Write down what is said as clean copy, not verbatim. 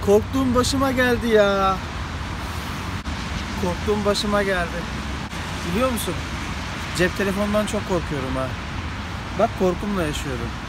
Korktuğum başıma geldi ya. Korktuğum başıma geldi. Biliyor musun? Cep telefonundan çok korkuyorum ha. Bak korkumla yaşıyorum.